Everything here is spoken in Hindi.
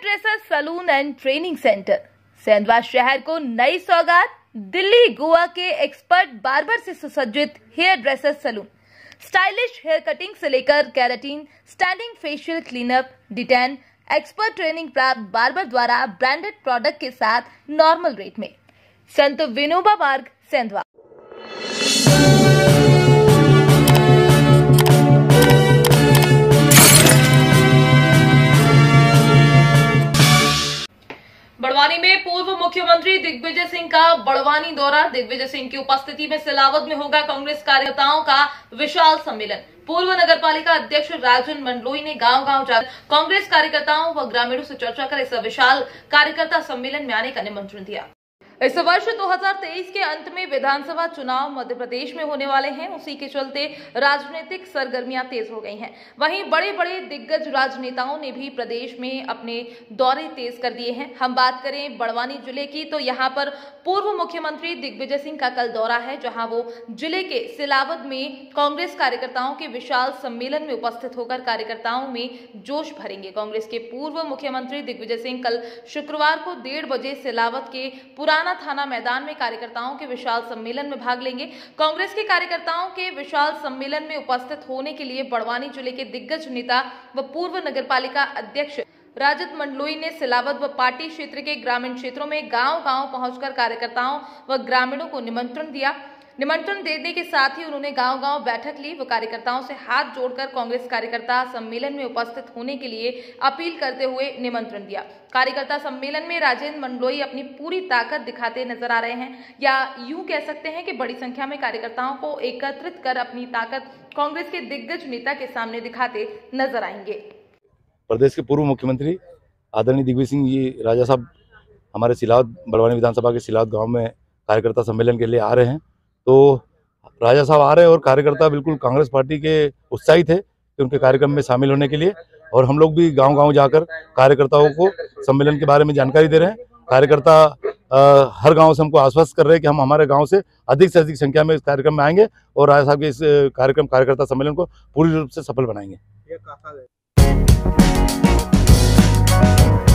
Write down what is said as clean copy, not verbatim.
Dresser salon and training centre Sendhwa शहर को नई सौगात। दिल्ली गोवा के एक्सपर्ट बार्बर से सुसज्जित hair dresser salon stylish hair cutting से लेकर keratin, standing facial cleanup, detan, expert training प्राप्त बार्बर द्वारा ब्रांडेड प्रोडक्ट के साथ नॉर्मल रेट में। संत विनोबा मार्ग, सेंधवा। बड़वानी में पूर्व मुख्यमंत्री दिग्विजय सिंह का बड़वानी दौरा। दिग्विजय सिंह की उपस्थिति में सिलावद में होगा कांग्रेस कार्यकर्ताओं का विशाल सम्मेलन। पूर्व नगरपालिका अध्यक्ष राजन मंडलोई ने गांव-गांव जाकर कांग्रेस कार्यकर्ताओं व ग्रामीणों से चर्चा कर इस विशाल कार्यकर्ता सम्मेलन में आने का निमंत्रण दिया। इस वर्ष 2023 के अंत में विधानसभा चुनाव मध्य प्रदेश में होने वाले हैं। उसी के चलते राजनीतिक सरगर्मियां तेज हो गई हैं। वहीं बड़े बड़े दिग्गज राजनेताओं ने भी प्रदेश में अपने दौरे तेज कर दिए हैं। हम बात करें बड़वानी जिले की तो यहां पर पूर्व मुख्यमंत्री दिग्विजय सिंह का कल दौरा है, जहां वो जिले के सिलावद में कांग्रेस कार्यकर्ताओं के विशाल सम्मेलन में उपस्थित होकर कार्यकर्ताओं में जोश भरेंगे। कांग्रेस के पूर्व मुख्यमंत्री दिग्विजय सिंह कल शुक्रवार को 1:30 बजे सिलावद के पुराना थाना मैदान में कार्यकर्ताओं के विशाल सम्मेलन में भाग लेंगे। कांग्रेस के कार्यकर्ताओं के विशाल सम्मेलन में उपस्थित होने के लिए बड़वानी जिले के दिग्गज नेता व पूर्व नगरपालिका अध्यक्ष राजन मंडलोई ने सिलावद व पाटी क्षेत्र के ग्रामीण क्षेत्रों में गांव-गांव पहुंचकर कार्यकर्ताओं व ग्रामीणों को निमंत्रण दिया। निमंत्रण देने के साथ ही उन्होंने गांव-गांव बैठक ली व कार्यकर्ताओं से हाथ जोड़कर कांग्रेस कार्यकर्ता सम्मेलन में उपस्थित होने के लिए अपील करते हुए निमंत्रण दिया। कार्यकर्ता सम्मेलन में राजेंद्र मंडलोई अपनी पूरी ताकत दिखाते नजर आ रहे हैं, या यूं कह सकते हैं कि बड़ी संख्या में कार्यकर्ताओं को एकत्रित कर अपनी ताकत कांग्रेस के दिग्गज नेता के सामने दिखाते नजर आएंगे। प्रदेश के पूर्व मुख्यमंत्री आदरणीय दिग्विजय सिंह जी राजा साहब हमारे सिलावद बड़वानी विधानसभा के सिलावद गाँव में कार्यकर्ता सम्मेलन के लिए आ रहे हैं। तो राजा साहब आ रहे हैं और कार्यकर्ता बिल्कुल कांग्रेस पार्टी के उत्साहित है कि उनके कार्यक्रम में शामिल होने के लिए, और हम लोग भी गांव-गांव जाकर कार्यकर्ताओं को सम्मेलन के बारे में जानकारी दे रहे हैं। कार्यकर्ता हर गांव से हमको आश्वस्त कर रहे हैं कि हम हमारे गांव से अधिक संख्या में इस कार्यक्रम में आएंगे और राजा साहब के इस कार्यकर्ता सम्मेलन को पूरी रूप से सफल बनाएंगे।